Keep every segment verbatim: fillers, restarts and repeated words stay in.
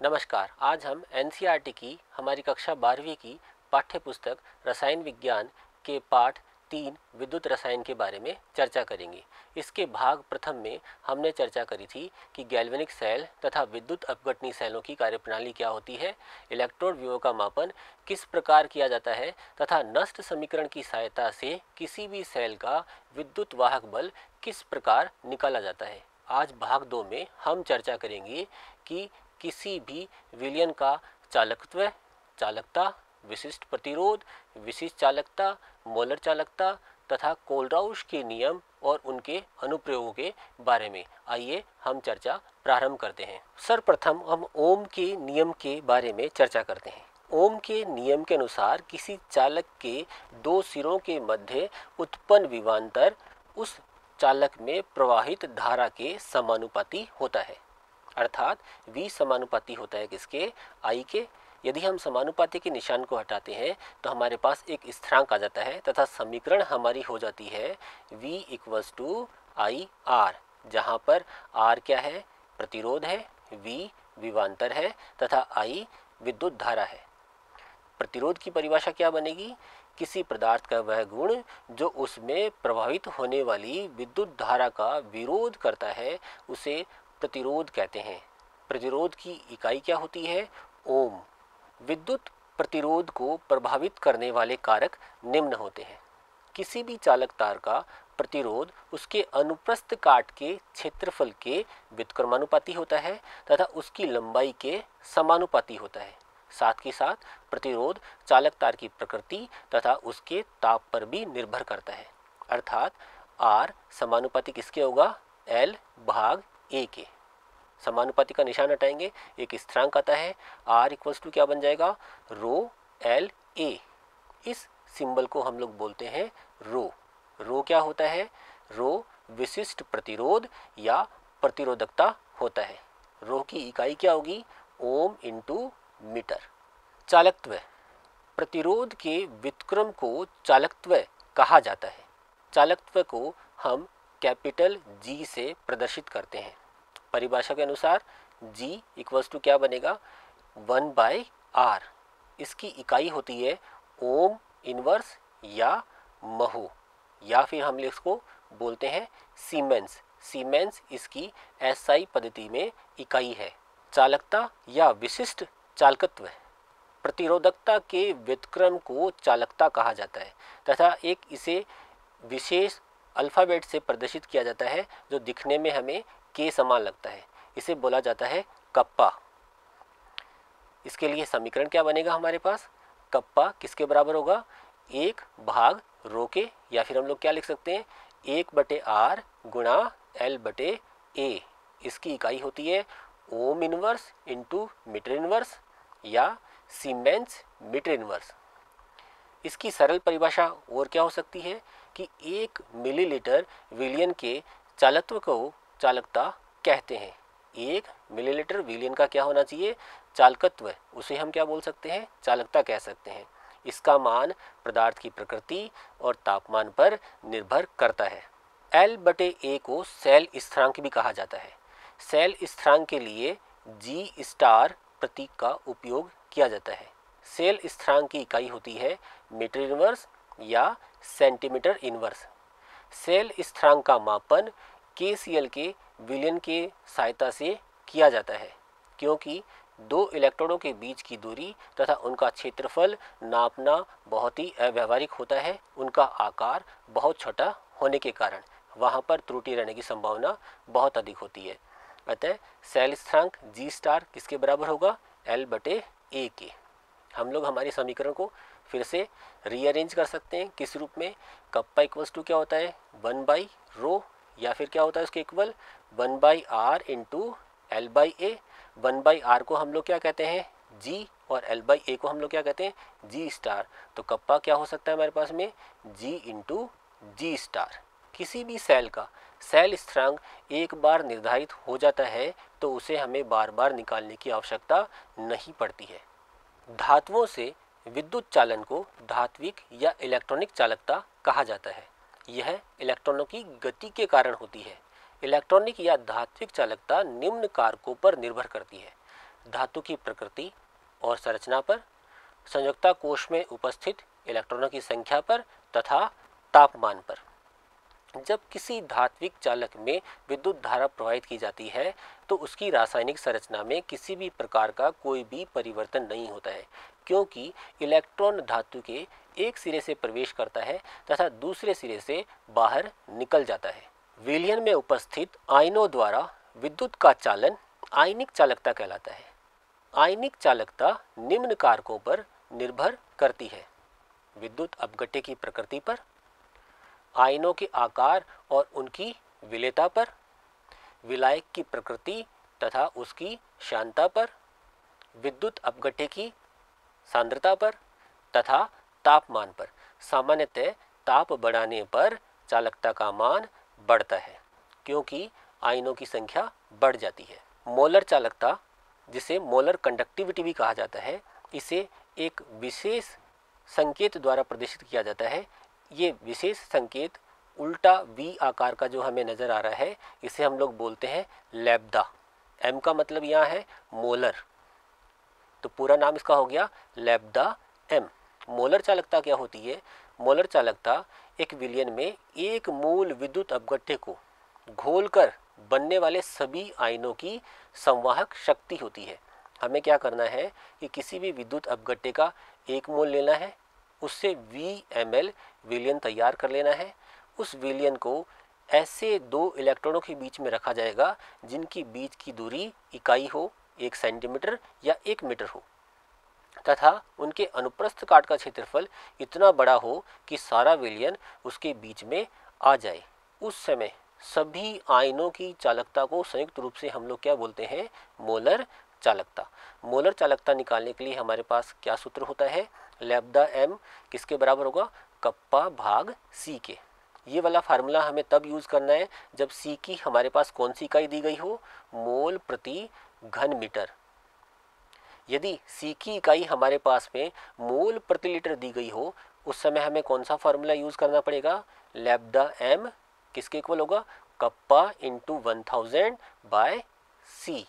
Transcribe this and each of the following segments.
नमस्कार। आज हम एनसीईआरटी की हमारी कक्षा बारहवीं की पाठ्य पुस्तक रसायन विज्ञान के पाठ तीन विद्युत रसायन के बारे में चर्चा करेंगे। इसके भाग प्रथम में हमने चर्चा करी थी कि गैल्वेनिक सेल तथा विद्युत अपघटनी सेलों की कार्यप्रणाली क्या होती है, इलेक्ट्रोड विभव का मापन किस प्रकार किया जाता है तथा नष्ट समीकरण की सहायता से किसी भी सेल का विद्युत वाहक बल किस प्रकार निकाला जाता है। आज भाग दो में हम चर्चा करेंगे कि किसी भी विलयन का चालकत्व, चालकता, विशिष्ट प्रतिरोध, विशिष्ट चालकता, मोलर चालकता तथा कोलराउश के नियम और उनके अनुप्रयोगों के बारे में आइए हम चर्चा प्रारंभ करते हैं। सर्वप्रथम हम ओम के नियम के बारे में चर्चा करते हैं। ओम के नियम के अनुसार किसी चालक के दो सिरों के मध्य उत्पन्न विभवांतर उस चालक में प्रवाहित धारा के समानुपाती होता है, अर्थात V समानुपाती होता है किसके, I के। यदि हम समानुपाती के निशान को हटाते हैं तो हमारे पास एक स्थिरांक आ जाता है तथा समीकरण हमारी हो जाती है V equals to I R, जहाँ पर R क्या है, प्रतिरोध है, V विभवांतर है तथा I विद्युत धारा है। प्रतिरोध की परिभाषा क्या बनेगी, किसी पदार्थ का वह गुण जो उसमें प्रभावित होने वाली विद्युत धारा का विरोध करता है उसे प्रतिरोध कहते हैं। प्रतिरोध की इकाई क्या होती है, ओम। विद्युत प्रतिरोध को प्रभावित करने वाले कारक निम्न होते हैं। किसी भी चालक तार का प्रतिरोध उसके अनुप्रस्थ काट के क्षेत्रफल के व्युत्क्रमानुपाती होता है तथा उसकी लंबाई के समानुपाती होता है। साथ ही साथ प्रतिरोध चालक तार की प्रकृति तथा उसके ताप पर भी निर्भर करता है, अर्थात R समानुपाती किसके होगा, L भाग A के। समानुपाती का निशान हटाएंगे, एक स्थिरांक आता है, R इक्वल्स टू क्या बन जाएगा, रो एल ए। इस सिंबल को हम लोग बोलते हैं रो। रो क्या होता है, रो विशिष्ट प्रतिरोध या प्रतिरोधकता होता है। रो की इकाई क्या होगी, ओम इंटू मीटर। चालकत्व, प्रतिरोध के व्युत्क्रम को चालकत्व कहा जाता है। चालकत्व को हम कैपिटल G से प्रदर्शित करते हैं। परिभाषा के अनुसार G इक्वल्स टू क्या बनेगा, वन बाई आर। इसकी इकाई होती है ओम इनवर्स या महो, या फिर हम इसको बोलते हैं सीमेंस। सीमेंस इसकी एसआई पद्धति में इकाई है। चालकता या विशिष्ट चालकत्व, प्रतिरोधकता के व्युत्क्रम को चालकता कहा जाता है तथा एक इसे विशेष अल्फ़ाबेट से प्रदर्शित किया जाता है जो दिखने में हमें के समान लगता है। इसे बोला जाता है कप्पा। इसके लिए समीकरण क्या बनेगा हमारे पास, कप्पा किसके बराबर होगा, एक भाग रो के, या फिर हम लोग क्या लिख सकते हैं, एक बटे आर गुणा एल बटे ए। इसकी इकाई होती है ohm inverse into metre inverse या सीमेंस मीटर इनवर्स। इसकी सरल परिभाषा और क्या हो सकती है कि एक मिलीलीटर विलयन के चालकत्व को चालकता कहते हैं। एक मिलीलीटर विलयन का क्या होना चाहिए, चालकत्व, उसे हम क्या बोल सकते हैं, चालकता कह सकते हैं। इसका मान पदार्थ की प्रकृति और तापमान पर निर्भर करता है। एल बटे ए को सेल स्थिरांक भी कहा जाता है। सेल स्थिरांक के लिए जी स्टार प्रतीक का उपयोग किया जाता है। सेल स्थिरांक की इकाई होती है मीटर इनवर्स या सेंटीमीटर इनवर्स। सेल स्थिरांक का मापन के सी एल के विलयन के सहायता से किया जाता है, क्योंकि दो इलेक्ट्रोडों के बीच की दूरी तथा उनका क्षेत्रफल नापना बहुत ही अव्यावहारिक होता है। उनका आकार बहुत छोटा होने के कारण वहाँ पर त्रुटि रहने की संभावना बहुत अधिक होती है। अतः सेल स्थिरांक जी स्टार किसके बराबर होगा, एल बटे ए के। हम लोग हमारे समीकरण को फिर से रीअरेंज कर सकते हैं, किस रूप में, कप्पा इक्वल्स टू क्या होता है, वन बाई रो, या फिर क्या होता है उसके equal one by R into L by A. One by R को हम लोग क्या कहते हैं, जी, और एल बाई ए को हम लोग क्या कहते हैं, जी स्टार। तो कप्पा क्या हो सकता है हमारे पास में, जी इंटू जी स्टार। किसी भी सेल का सेल स्थिरांक एक बार निर्धारित हो जाता है तो उसे हमें बार बार निकालने की आवश्यकता नहीं पड़ती है। धातुओं से विद्युत चालन को धात्विक या इलेक्ट्रॉनिक चालकता कहा जाता है। यह इलेक्ट्रॉनों की गति के कारण होती है। इलेक्ट्रॉनिक या धात्विक चालकता निम्न कारकों पर निर्भर करती है। धातु की प्रकृति और संरचना पर, संयुक्ता कोश में उपस्थित इलेक्ट्रॉनों की संख्या पर तथा तापमान पर। जब किसी धात्विक चालक में विद्युत धारा प्रवाहित की जाती है तो उसकी रासायनिक संरचना में किसी भी प्रकार का कोई भी परिवर्तन नहीं होता है, क्योंकि इलेक्ट्रॉन धातु के एक सिरे से प्रवेश करता है तथा दूसरे सिरे से बाहर निकल जाता है। विलयन में उपस्थित आयनों द्वारा विद्युत का चालन आयनिक चालकता कहलाता है। आयनिक चालकता निम्न कारकों पर निर्भर करती है: विद्युत अपघट्य की प्रकृति पर, आयनों के आकार और उनकी विलेयता पर, विलायक की प्रकृति तथा उसकी श्यानता पर, विद्युत अपघट्य की सांद्रता पर तथा तापमान पर। सामान्यतः ताप बढ़ाने पर चालकता का मान बढ़ता है, क्योंकि आयनों की संख्या बढ़ जाती है। मोलर चालकता, जिसे मोलर कंडक्टिविटी भी कहा जाता है, इसे एक विशेष संकेत द्वारा प्रदर्शित किया जाता है। ये विशेष संकेत उल्टा वी आकार का जो हमें नज़र आ रहा है, इसे हम लोग बोलते हैं लैम्ब्डा। एम का मतलब यहाँ है मोलर, तो पूरा नाम इसका हो गया लैम्ब्डा एम। मोलर चालकता क्या होती है? मोलर चालकता एक विलयन में एक मूल विद्युत अपघट्य को घोलकर बनने वाले सभी आयनों की संवाहक शक्ति होती है। हमें क्या करना है कि किसी भी विद्युत अपघट्य का एक मोल लेना है, उससे वी एम एल विलयन तैयार कर लेना है। उस विलयन को ऐसे दो इलेक्ट्रॉनों के बीच में रखा जाएगा जिनकी बीच की दूरी इकाई हो, एक सेंटीमीटर या एक मीटर हो, तथा उनके अनुप्रस्थ काट का क्षेत्रफल इतना बड़ा हो कि सारा विलयन उसके बीच में आ जाए। उस समय सभी आयनों की चालकता को संयुक्त रूप से हम लोग क्या बोलते हैं? मोलर चालकता। मोलर चालकता निकालने के लिए हमारे पास क्या सूत्र होता है? लैम्ब्डा एम किसके बराबर होगा? कप्पा भाग सी के। ये वाला फार्मूला हमें तब यूज करना है जब सी की हमारे पास कौन सी इकाई दी गई हो? मोल प्रति घन मीटर। यदि सी की इकाई हमारे पास में मोल प्रति लीटर दी गई हो, उस समय हमें कौन सा फार्मूला यूज करना पड़ेगा? लैम्ब्डा एम किसके इक्वल होगा? Kappa into one thousand by C.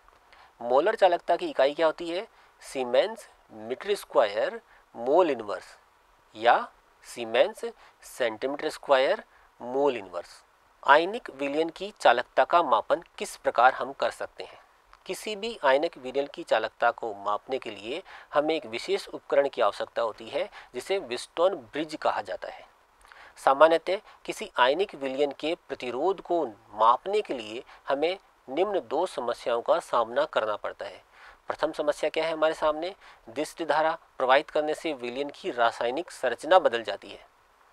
Molar चालकता की इकाई क्या होती है? Siemens metre square mole inverse या siemens centimetre square mole inverse. आयनिक विलयन की चालकता का मापन किस प्रकार हम कर सकते हैं? किसी भी आयनिक विलयन की चालकता को मापने के लिए हमें एक विशेष उपकरण की आवश्यकता होती है, जिसे व्हीटस्टोन ब्रिज कहा जाता है। सामान्यतः किसी आयनिक विलयन के प्रतिरोध को मापने के लिए हमें निम्न दो समस्याओं का सामना करना पड़ता है। प्रथम समस्या क्या है हमारे सामने? दृष्टि धारा प्रवाहित करने से विलयन की रासायनिक संरचना बदल जाती है।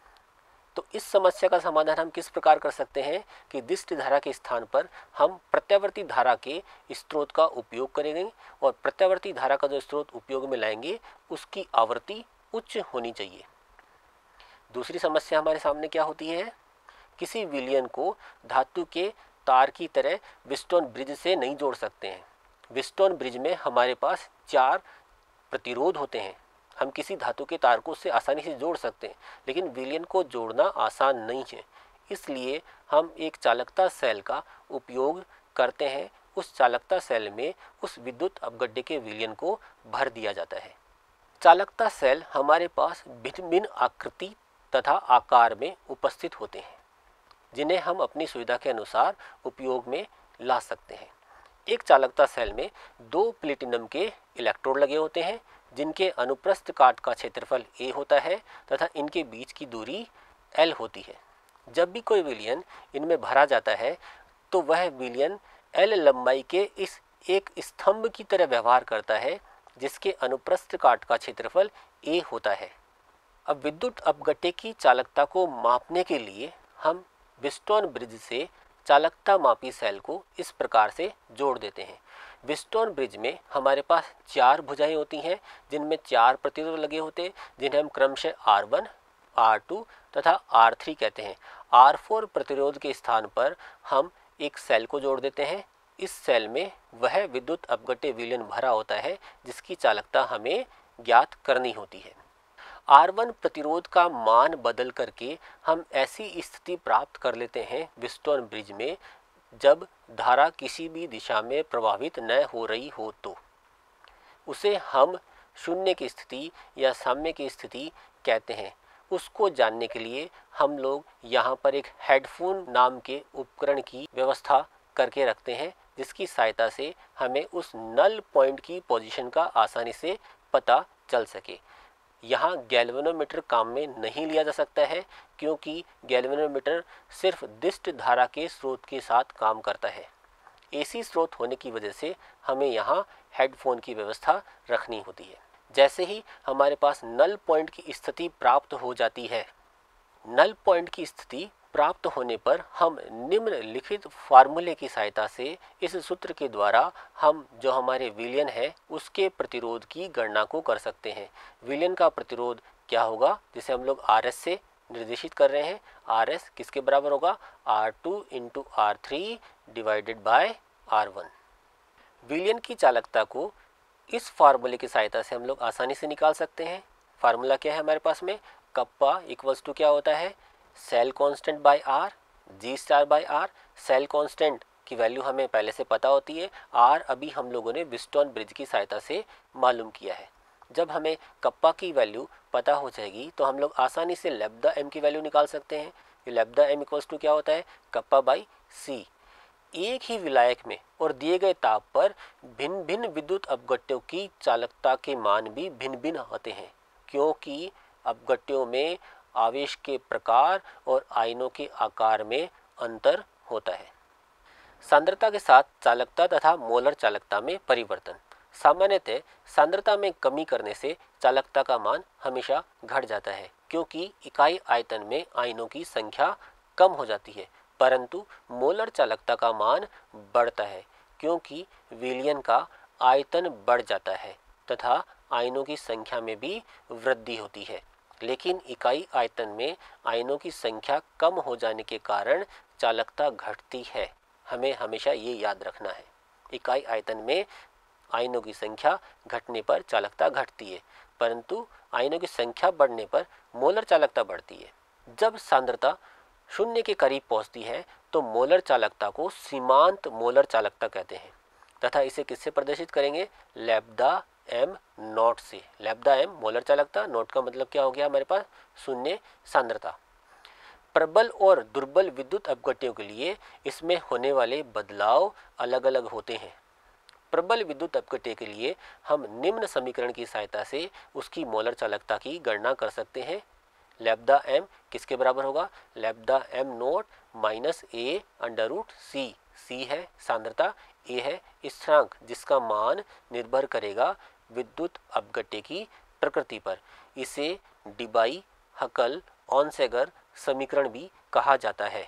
तो इस समस्या का समाधान हम किस प्रकार कर सकते हैं कि दृष्टि धारा के स्थान पर हम प्रत्यावर्ती धारा के स्रोत का उपयोग करेंगे, और प्रत्यावर्ती धारा का जो स्रोत उपयोग में लाएंगे उसकी आवृत्ति उच्च होनी चाहिए। दूसरी समस्या हमारे सामने क्या होती है? किसी विलयन को धातु के तार की तरह व्हीटस्टोन ब्रिज से नहीं जोड़ सकते हैं। व्हीटस्टोन ब्रिज में हमारे पास चार प्रतिरोध होते हैं। हम किसी धातु के तार को उससे आसानी से जोड़ सकते हैं, लेकिन विलयन को जोड़ना आसान नहीं है। इसलिए हम एक चालकता सेल का उपयोग करते हैं। उस चालकता सेल में उस विद्युत अपघट्य के विलयन को भर दिया जाता है। चालकता सेल हमारे पास भिन्न भिन्न आकृति तथा आकार में उपस्थित होते हैं, जिन्हें हम अपनी सुविधा के अनुसार उपयोग में ला सकते हैं। एक चालकता सेल में दो प्लेटिनम के इलेक्ट्रोड लगे होते हैं, जिनके अनुप्रस्थ काट का क्षेत्रफल a होता है तथा इनके बीच की दूरी l होती है। जब भी कोई विलयन इनमें भरा जाता है तो वह विलयन l लंबाई के इस एक स्तंभ की तरह व्यवहार करता है, जिसके अनुप्रस्थ काट का क्षेत्रफल a होता है। अब विद्युत अपघट्य की चालकता को मापने के लिए हम व्हीटस्टोन ब्रिज से चालकता मापी सेल को इस प्रकार से जोड़ देते हैं। व्हीटस्टोन ब्रिज में हमारे पास चार भुजाएं होती हैं, जिनमें चार प्रतिरोध लगे होते हैं, जिन्हें हम क्रमशः आर वन, आर टू तथा आर थ्री कहते हैं। आर फोर प्रतिरोध के स्थान पर हम एक सेल को जोड़ देते हैं। इस सेल में वह विद्युत अपघट्य विलयन भरा होता है जिसकी चालकता हमें ज्ञात करनी होती है। आर वन प्रतिरोध का मान बदल करके हम ऐसी स्थिति प्राप्त कर लेते हैं व्हीटस्टोन ब्रिज में, जब धारा किसी भी दिशा में प्रवाहित न हो रही हो तो उसे हम शून्य की स्थिति या साम्य की स्थिति कहते हैं। उसको जानने के लिए हम लोग यहाँ पर एक हेडफोन नाम के उपकरण की व्यवस्था करके रखते हैं, जिसकी सहायता से हमें उस नल पॉइंट की पोजीशन का आसानी से पता चल सके। यहाँ गैल्वेनोमीटर काम में नहीं लिया जा सकता है, क्योंकि गैल्वेनोमीटर सिर्फ दिष्ट धारा के स्रोत के साथ काम करता है। एसी स्रोत होने की वजह से हमें यहाँ हेडफोन की व्यवस्था रखनी होती है। जैसे ही हमारे पास नल पॉइंट की स्थिति प्राप्त हो जाती है, नल पॉइंट की स्थिति प्राप्त होने पर हम निम्नलिखित फार्मूले की सहायता से इस सूत्र के द्वारा हम जो हमारे विलयन है उसके प्रतिरोध की गणना को कर सकते हैं। विलयन का प्रतिरोध क्या होगा, जिसे हम लोग आर एस से निर्देशित कर रहे हैं। आर एस किसके बराबर होगा, R two into R three divided by R one. विलयन की चालकता को इस फार्मूले की सहायता से हम लोग आसानी से निकाल सकते हैं। फार्मूला क्या है हमारे पास में, कप्पा इक्वल्स टू क्या होता है, cell constant by R, G star by R. Cell constant की वैल्यू हमें पहले से पता होती है, आर अभी हम लोगों ने व्हिटस्टोन ब्रिज की सहायता से मालूम किया है। जब हमें कप्पा की वैल्यू पता हो जाएगी तो हम लोग आसानी से लैम्डा एम की वैल्यू निकाल सकते हैं। ये लैम्डा एम इक्वल्स टू क्या होता है, कप्पा बाई सी। एक ही विलायक में और दिए गए ताप पर भिन्न भिन्न विद्युत अपघट्यों की चालकता के मान भी भिन्न भिन्न होते हैं, क्योंकि अपघट्यों में आवेश के प्रकार और आयनों के आकार में अंतर होता है। सांद्रता के साथ चालकता तथा मोलर चालकता में परिवर्तन। सामान्यतः सांद्रता में कमी करने से चालकता का मान हमेशा घट जाता है, क्योंकि इकाई आयतन में आयनों की संख्या कम हो जाती है, परंतु मोलर चालकता का मान बढ़ता है, क्योंकि विलयन का आयतन बढ़ जाता है तथा आयनों की संख्या में भी वृद्धि होती है। लेकिन इकाई आयतन में आयनों की संख्या कम हो जाने के कारण चालकता घटती है। हमें हमेशा ये याद रखना है, इकाई आयतन में आयनों की संख्या घटने पर चालकता घटती है, परंतु आयनों की संख्या बढ़ने पर मोलर चालकता बढ़ती है। जब सांद्रता शून्य के करीब पहुंचती है तो मोलर चालकता को सीमांत मोलर चालकता कहते हैं तथा इसे किससे प्रदर्शित करेंगे, लैम्डा एम नॉट से। लैम्डा एम मोलर चालकता, नॉट का मतलब क्या हो गया हमारे पास, शून्य सांद्रता। प्रबल और दुर्बल विद्युत अपघट्यों के लिए इसमें होने वाले बदलाव अलग अलग होते हैं। प्रबल विद्युत अपघट्य के लिए हम निम्न समीकरण की सहायता से उसकी मोलर चालकता की गणना कर सकते हैं। लैम्डा एम किसके बराबर होगा, lambda M naught minus A under root C. C है सांद्रता, ए है स्थिरांक जिसका मान निर्भर करेगा विद्युत अपघट्य की प्रकृति पर। इसे डिबाई हकल ऑनसेगर समीकरण भी कहा जाता है।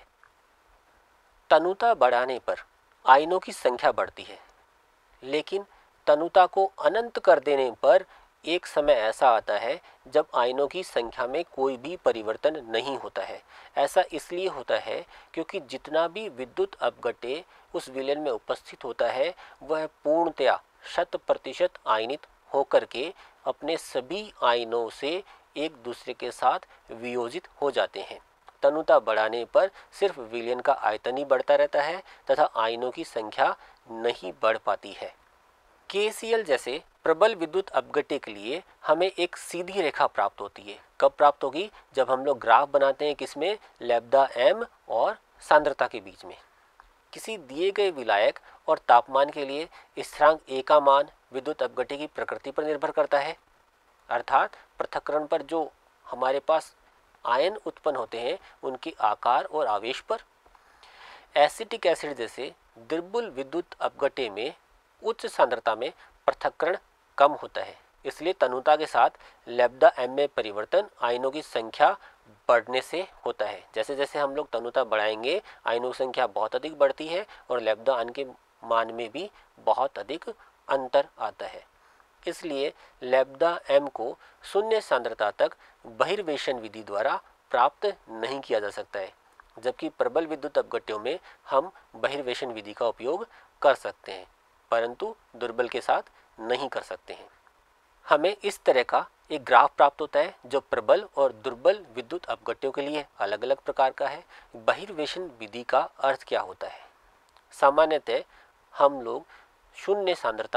तनुता बढ़ाने पर आयनों की संख्या बढ़ती है, लेकिन तनुता को अनंत कर देने पर एक समय ऐसा आता है जब आयनों की संख्या में कोई भी परिवर्तन नहीं होता है। ऐसा इसलिए होता है क्योंकि जितना भी विद्युत अपघट्य उस विलयन में उपस्थित होता है वह पूर्णतया शत प्रतिशत आयनित होकर के अपने सभी आयनों से एक दूसरे के साथ वियोजित हो जाते हैं। तनुता बढ़ाने पर सिर्फ विलयन का आयतन ही बढ़ता रहता है तथा आयनों की संख्या नहीं बढ़ पाती है। के सी एल जैसे प्रबल विद्युत अपघट्य के लिए हमें एक सीधी रेखा प्राप्त होती है। कब प्राप्त होगी, जब हम लोग ग्राफ बनाते हैं किसमें, लैम्डा एम और सांद्रता के बीच में। किसी दिए गए विलायक और तापमान के लिए स्थिरांक ए का मान विद्युत अपघट्य की प्रकृति पर निर्भर करता है, अर्थात पृथक्करण पर जो हमारे पास आयन उत्पन्न होते हैं उनके आकार और आवेश पर। एसिटिक एसिड जैसे दुर्बल विद्युत अपघट्य में उच्च सांद्रता में पृथक्करण कम होता है, इसलिए तनुता के साथ लैम्डा एम में परिवर्तन आयनों की संख्या बढ़ने से होता है। जैसे जैसे हम लोग तनुता बढ़ाएंगे आयनों की संख्या बहुत अधिक बढ़ती है और लैम्डा एन के मान में भी बहुत अधिक अंतर आता है। इसलिए लैम्डा एम को शून्य सांद्रता तक बहिर्वेशन विधि द्वारा प्राप्त नहीं किया जा सकता है, जबकि प्रबल विद्युत अपघट्यों में हम बहिर्वेशन विधि का उपयोग कर सकते हैं, परंतु दुर्बल के साथ नहीं कर सकते हैं। हमें इस तरह का एक ग्राफ प्राप्त होता है जो प्रबल और दुर्बल विद्युत अपघट्यों के लिए अलग अलग प्रकार का है। बहिर्वेशन विधि का अर्थ क्या होता है, सामान्यतः हम लोग शून्य सांद्रता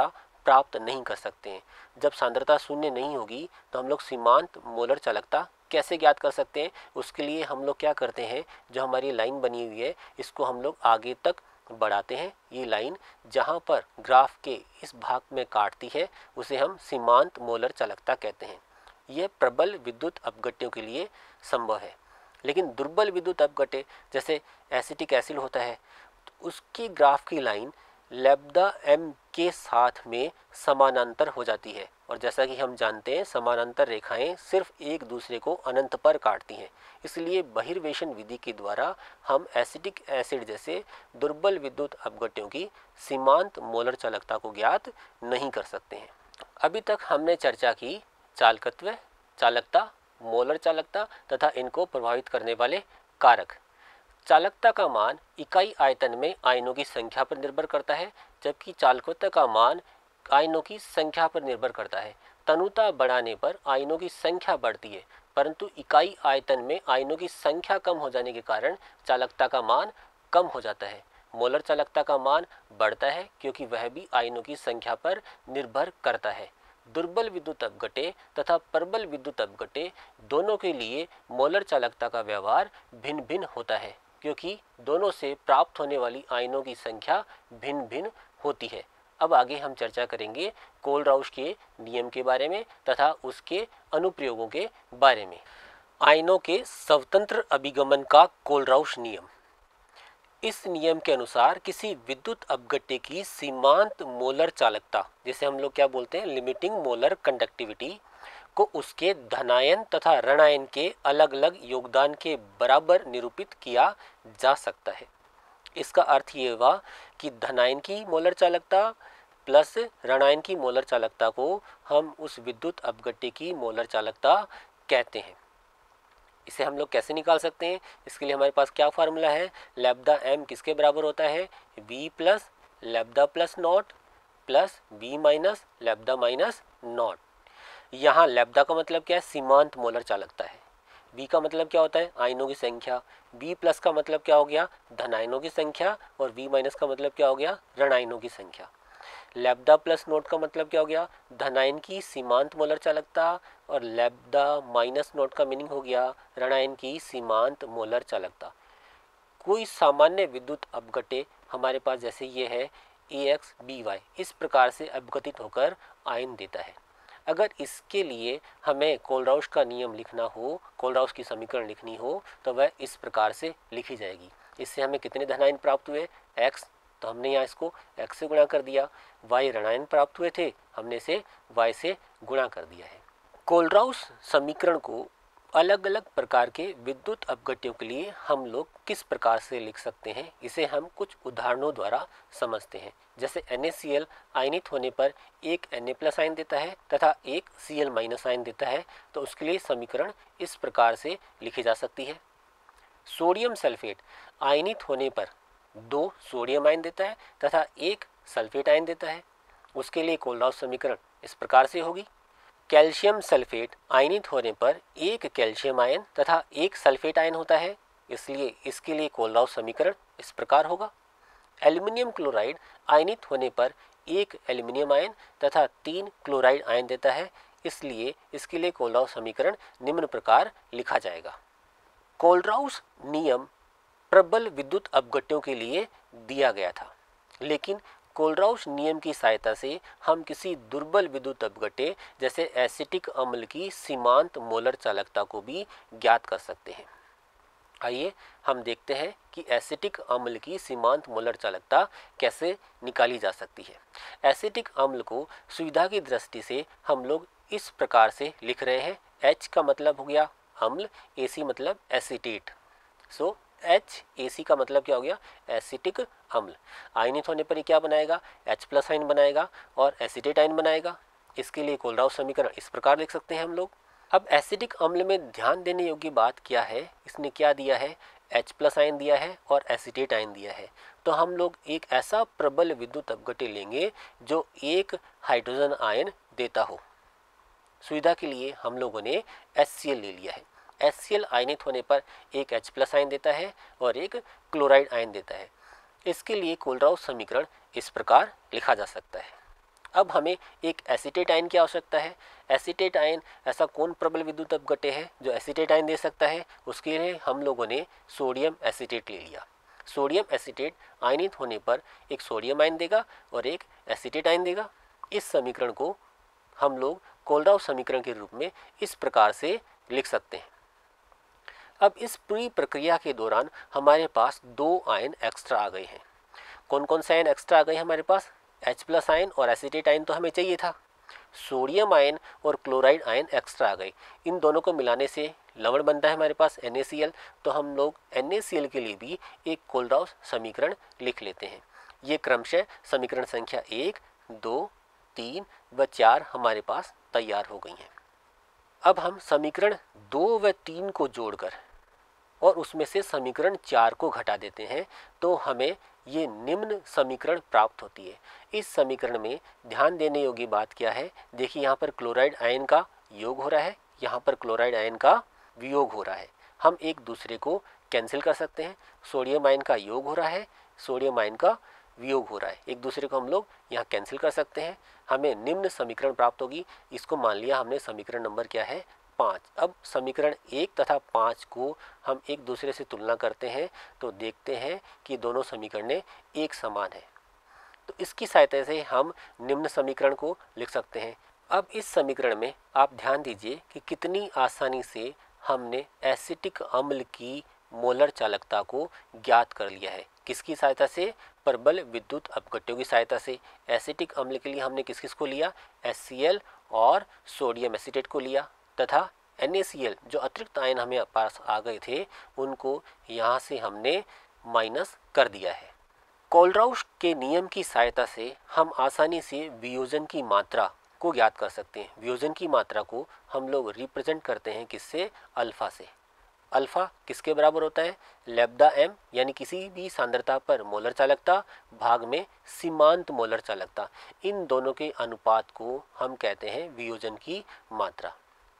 प्राप्त नहीं कर सकते हैं। जब सांद्रता शून्य नहीं होगी तो हम लोग सीमांत मोलर चालकता कैसे ज्ञात कर सकते हैं? उसके लिए हम लोग क्या करते हैं, जो हमारी लाइन बनी हुई है इसको हम लोग आगे तक बढ़ाते हैं। ये लाइन जहाँ पर ग्राफ के इस भाग में काटती है उसे हम सीमांत मोलर चालकता कहते हैं। यह प्रबल विद्युत अपघट्यों के लिए संभव है, लेकिन दुर्बल विद्युत अपघट्य जैसे एसिटिक एसिड होता है तो उसकी ग्राफ की लाइन लैम्ब्डा एम के साथ में समानांतर हो जाती है, और जैसा कि हम जानते हैं समानांतर रेखाएं सिर्फ एक दूसरे को अनंत पर काटती हैं। इसलिए बहिर्वेशन विधि के द्वारा हम एसिटिक एसिड जैसे दुर्बल विद्युत अपघट्यों की सीमांत मोलर चालकता को ज्ञात नहीं कर सकते हैं। अभी तक हमने चर्चा की चालकत्व, चालकता, मोलर चालकता तथा इनको प्रभावित करने वाले कारक। चालकता का मान इकाई आयतन में आयनों की संख्या पर निर्भर करता है, जबकि चालकत्व का मान आयनों की संख्या पर निर्भर करता है। तनुता बढ़ाने पर आयनों की संख्या बढ़ती है, परंतु इकाई आयतन में आयनों की संख्या कम हो जाने के कारण चालकता का मान कम हो जाता है। मोलर चालकता का मान बढ़ता है क्योंकि वह भी आयनों की संख्या पर निर्भर करता है। दुर्बल विद्युत अपघट्य तथा प्रबल विद्युत अपघट्य दोनों के लिए मोलर चालकता का व्यवहार भिन्न भिन्न होता है, क्योंकि दोनों से प्राप्त होने वाली आयनों की संख्या भिन्न भिन्न होती है। अब आगे हम चर्चा करेंगे कोलराउश के नियम के बारे में तथा उसके अनुप्रयोगों के बारे में। आयनों के स्वतंत्र अभिगमन का कोलराउश नियम। इस नियम के अनुसार किसी विद्युत अपघट्य की सीमांत मोलर चालकता, जिसे हम लोग क्या बोलते हैं, लिमिटिंग मोलर कंडक्टिविटी, को उसके धनायन तथा ऋणायन के अलग अलग योगदान के बराबर निरूपित किया जा सकता है। इसका अर्थ ये हुआ कि धनायन की मोलर चालकता प्लस ऋणायन की मोलर चालकता को हम उस विद्युत अपघट्य की मोलर चालकता कहते हैं। इसे हम लोग कैसे निकाल सकते हैं? इसके लिए हमारे पास क्या फार्मूला है, लैम्ब्डा एम किसके बराबर होता है, V plus lambda plus naught plus V minus lambda minus naught. यहाँ लैम्ब्डा का मतलब क्या है, सीमांत मोलर चालकता है। वी का मतलब क्या होता है, आयनों की संख्या। वी प्लस का मतलब क्या हो गया, धनायनों की संख्या, और वी माइनस का मतलब क्या हो गया, ऋणायनों की संख्या। लैम्ब्डा प्लस नोट का मतलब क्या हो गया, धनायन की सीमांत मोलर चालकता, और लैम्ब्डा माइनस नोट का मीनिंग हो गया ऋणायन की सीमांत मोलर चालकता। कोई सामान्य विद्युत अपघट्य हमारे पास जैसे ये है ए एक्स बी वाई, इस प्रकार से अपघटित होकर आयन देता है। अगर इसके लिए हमें कोलराउश का नियम लिखना हो, कोलराउश की समीकरण लिखनी हो, तो वह इस प्रकार से लिखी जाएगी। इससे हमें कितने धनायन प्राप्त हुए, x, तो हमने यहाँ इसको x से गुणा कर दिया। y ऋणायन प्राप्त हुए थे, हमने इसे y से गुणा कर दिया है। कोलराउश समीकरण को अलग अलग प्रकार के विद्युत अपघट्यों के लिए हम लोग किस प्रकार से लिख सकते हैं, इसे हम कुछ उदाहरणों द्वारा समझते हैं। जैसे NaCl आयनित होने पर एक Na प्लस आयन देता है तथा एक Cl माइनस आयन देता है, तो उसके लिए समीकरण इस प्रकार से लिखी जा सकती है। सोडियम सल्फेट आयनित होने पर दो सोडियम आयन देता है तथा एक सल्फेट आयन देता है, उसके लिए कोलराउश समीकरण इस प्रकार से होगी। कैल्शियम सल्फेट आयनित होने पर एक कैल्शियम आयन तथा एक सल्फेट आयन होता है, इसलिए इसके लिए कोलराउश समीकरण इस प्रकार होगा। एल्युमिनियम क्लोराइड आयनित होने पर एक एल्युमिनियम आयन तथा तीन क्लोराइड आयन देता है, इसलिए इसके लिए कोलराउश समीकरण निम्न प्रकार लिखा जाएगा। कोलराउश नियम प्रबल विद्युत अपघट्यों के लिए दिया गया था, लेकिन कोलराउश नियम की सहायता से हम किसी दुर्बल विद्युत अपघट्य जैसे एसिटिक अम्ल की सीमांत मोलर चालकता को भी ज्ञात कर सकते हैं। आइए हम देखते हैं कि एसिटिक अम्ल की सीमांत मोलर चालकता कैसे निकाली जा सकती है। एसिटिक अम्ल को सुविधा की दृष्टि से हम लोग इस प्रकार से लिख रहे हैं। H का मतलब हो गया अम्ल, Ac मतलब एसिटेट। सो एच ए सी का मतलब क्या हो गया, एसिटिक अम्ल। आयनित होने पर ये क्या बनाएगा, H प्लस आयन बनाएगा और एसिटेट आयन बनाएगा। इसके लिए कोलराउश समीकरण इस प्रकार लिख सकते हैं हम लोग। अब एसिटिक अम्ल में ध्यान देने योग्य बात क्या है, इसने क्या दिया है, H प्लस आयन दिया है और एसिटेट आयन दिया है। तो हम लोग एक ऐसा प्रबल विद्युत अपघट्य लेंगे जो एक हाइड्रोजन आयन देता हो। सुविधा के लिए हम लोगों ने एच सी एल ले लिया है। एच सी एल आयनित होने पर एक H प्लस आयन देता है और एक क्लोराइड आयन देता है। इसके लिए कोलराउश समीकरण इस प्रकार लिखा जा सकता है। अब हमें एक एसीटेट आयन की आवश्यकता है। एसीटेट आयन ऐसा कौन प्रबल विद्युत अपघट्य है जो एसीटेट आयन दे सकता है? उसके लिए हम लोगों ने सोडियम एसीटेट ले लिया। सोडियम एसीटेट आयनित होने पर एक सोडियम आयन देगा और एक एसीटेट आयन देगा। इस समीकरण को हम लोग कोलराउस समीकरण के रूप में इस प्रकार से लिख सकते हैं। अब इस पूरी प्रक्रिया के दौरान हमारे पास दो आयन एक्स्ट्रा आ गए हैं। कौन कौन से आयन एक्स्ट्रा आ गए हमारे पास? H प्लस आयन और एसीटेट आयन तो हमें चाहिए था। सोडियम आयन और क्लोराइड आयन एक्स्ट्रा आ गए। इन दोनों को मिलाने से लवण बनता है हमारे पास एन ए सी एल। तो हम लोग एन ए सी एल के लिए भी एक कोलराउस समीकरण लिख लेते हैं। ये क्रमशः समीकरण संख्या एक, दो, तीन व चार हमारे पास तैयार हो गई हैं। अब हम समीकरण दो व तीन को जोड़कर और उसमें से समीकरण चार को घटा देते हैं तो हमें ये निम्न समीकरण प्राप्त होती है। इस समीकरण में ध्यान देने योग्य बात क्या है? देखिए, यहाँ पर क्लोराइड आयन का योग हो रहा है, यहाँ पर क्लोराइड आयन का वियोग हो रहा है। हम एक दूसरे को कैंसिल कर सकते हैं। सोडियम आयन का योग हो रहा है, सोडियम आयन का वियोग हो रहा है, एक दूसरे को हम लोग यहाँ कैंसिल कर सकते हैं। हमें निम्न समीकरण प्राप्त होगी। इसको मान लिया हमने समीकरण नंबर क्या है? पाँच। अब समीकरण एक तथा पाँच को हम एक दूसरे से तुलना करते हैं तो देखते हैं कि दोनों समीकरणें एक समान है। तो इसकी सहायता से हम निम्न समीकरण को लिख सकते हैं। अब इस समीकरण में आप ध्यान दीजिए कि कितनी आसानी से हमने एसिटिक अम्ल की मोलर चालकता को ज्ञात कर लिया है। किसकी सहायता से? प्रबल विद्युत अपघट्यों की सहायता से। एसिटिक अम्ल के लिए हमने किस किस को लिया? एच सी एल और सोडियम एसीटेट को लिया तथा एन ए सी एल जो अतिरिक्त आयन हमें पास आ गए थे उनको यहाँ से हमने माइनस कर दिया है। कोलराउस के नियम की सहायता से हम आसानी से वियोजन की मात्रा को ज्ञात कर सकते हैं। वियोजन की मात्रा को हम लोग रिप्रेजेंट करते हैं किससे? अल्फा से। अल्फा किसके बराबर होता है? लैम्डा एम, यानी किसी भी सांद्रता पर मोलर चालकता भाग में सीमांत मोलर चालकता। इन दोनों के अनुपात को हम कहते हैं वियोजन की मात्रा।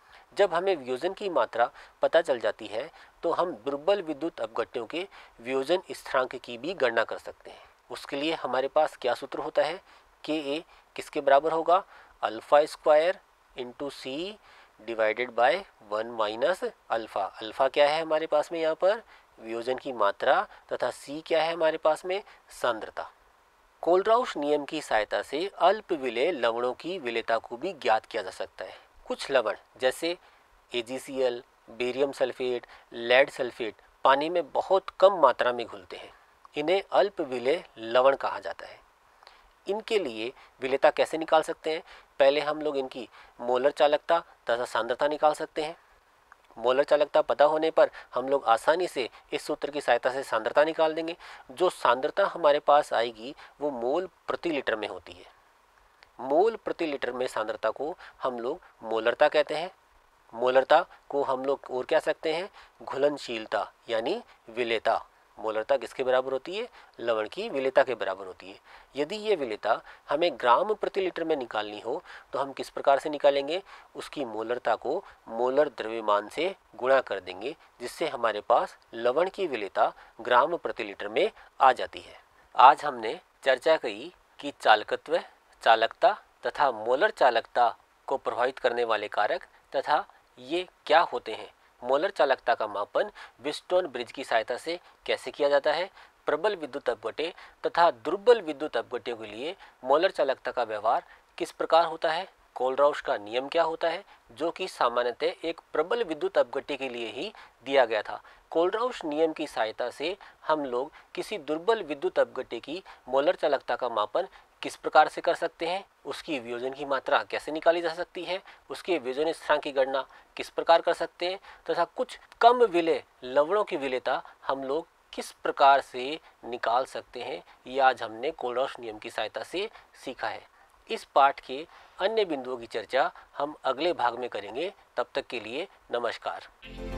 जब हमें वियोजन की मात्रा पता चल जाती है तो हम दुर्बल विद्युत अपघट्यों के वियोजन स्थिरांक की भी गणना कर सकते हैं। उसके लिए हमारे पास क्या सूत्र होता है? के ए किसके बराबर होगा? Alpha square into C divided by one minus alpha. Alpha क्या है हमारे पास में? यहाँ पर वियोजन की मात्रा तथा सी क्या है हमारे पास में? सांद्रता। कोलराउस नियम की सहायता से अल्प विलेय लवणों की विलेयता को भी ज्ञात किया जा सकता है। कुछ लवण जैसे A G C L, barium sulphate, lead sulphate पानी में बहुत कम मात्रा में घुलते हैं। इन्हें अल्प विलेय लवण कहा जाता है। इनके लिए विलेयता कैसे निकाल सकते हैं? पहले हम लोग इनकी मोलर चालकता तथा सांद्रता निकाल सकते हैं। मोलर चालकता पता होने पर हम लोग आसानी से इस सूत्र की सहायता से सांद्रता निकाल देंगे। जो सांद्रता हमारे पास आएगी वो मोल प्रति लीटर में होती है। मोल प्रति लीटर में सांद्रता को हम लोग मोलरता कहते हैं। मोलरता को हम लोग और क्या सकते हैं? घुलनशीलता यानी विलेयता। मोलरता किसके बराबर होती है? लवण की विलेयता के बराबर होती है। यदि ये विलेयता हमें ग्राम प्रति लीटर में निकालनी हो तो हम किस प्रकार से निकालेंगे? उसकी मोलरता को मोलर द्रव्यमान से गुणा कर देंगे, जिससे हमारे पास लवण की विलेयता ग्राम प्रति लीटर में आ जाती है। आज हमने चर्चा की कि चालकत्व, चालकता तथा मोलर चालकता को प्रभावित करने वाले कारक तथा ये क्या होते हैं। मोलर चालकता का मापन व्हीटस्टोन ब्रिज की सहायता से कैसे किया जाता है। प्रबल विद्युत अपघट्य तथा दुर्बल विद्युत अपघट्यों के लिए मोलर चालकता का व्यवहार किस प्रकार होता है। कोलराउस का नियम क्या होता है जो कि सामान्यतः एक प्रबल विद्युत अपघट्य के लिए ही दिया गया था। कोलराउस नियम की सहायता से हम लोग किसी दुर्बल विद्युत अपघट्य की मोलर चालकता का मापन किस प्रकार से कर सकते हैं, उसकी वियोजन की मात्रा कैसे निकाली जा सकती है, उसके वियोजन स्थिरांक की गणना किस प्रकार कर सकते हैं तथा कुछ कम विलेय लवणों की विलेयता हम लोग किस प्रकार से निकाल सकते हैं, ये आज हमने कोलराउस नियम की सहायता से सीखा है। इस पाठ के अन्य बिंदुओं की चर्चा हम अगले भाग में करेंगे। तब तक के लिए नमस्कार।